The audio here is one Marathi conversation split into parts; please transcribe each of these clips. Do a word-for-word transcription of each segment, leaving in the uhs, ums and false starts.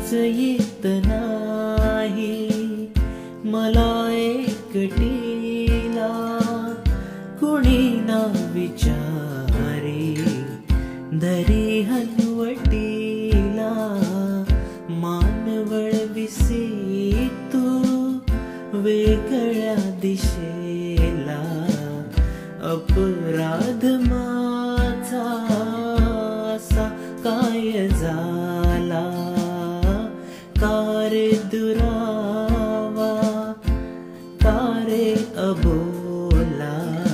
ऐकताच येत नाही मला एकटीला, कुणी ना विचारे धरी हनुवटीला. मान वळविसी तू वेगळ्या दिशेला, अपराध माझा असा काय झाला. का रे दुरावा, का रे अबोला,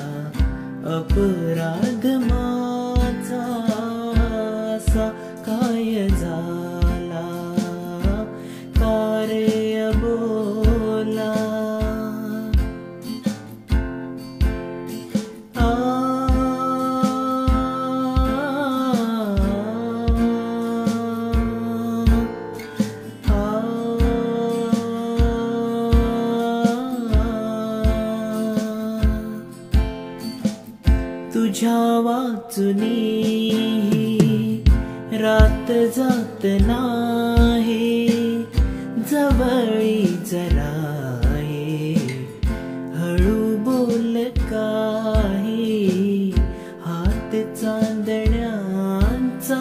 अपराध माझा असा काय झाला. का रे अबोला. तुझ्या वाचुनी रात जात नाही, जवळी जरा ये हळू बोल काही. हात चांदण्यांचा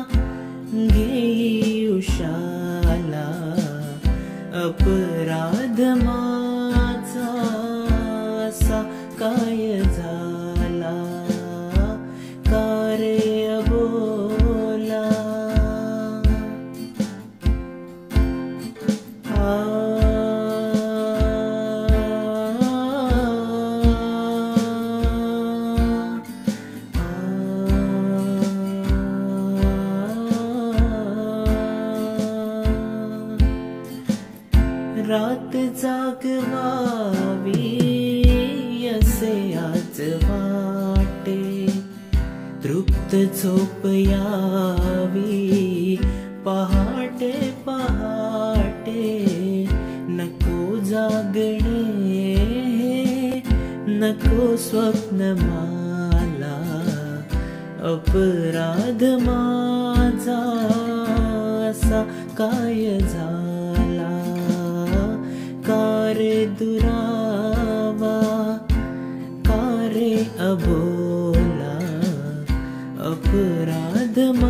घेई उशाला, अपराध माझा असा काय झाला. का रे अबोला. रात जागवावी असे आज वाटे, तृप्त झोप यावी पहाटे पहाटे. नको जागणे नको स्वप्न मला, अपराध माझा असा काय झाला. का रे दुरावा, का रे अबोला, अपराध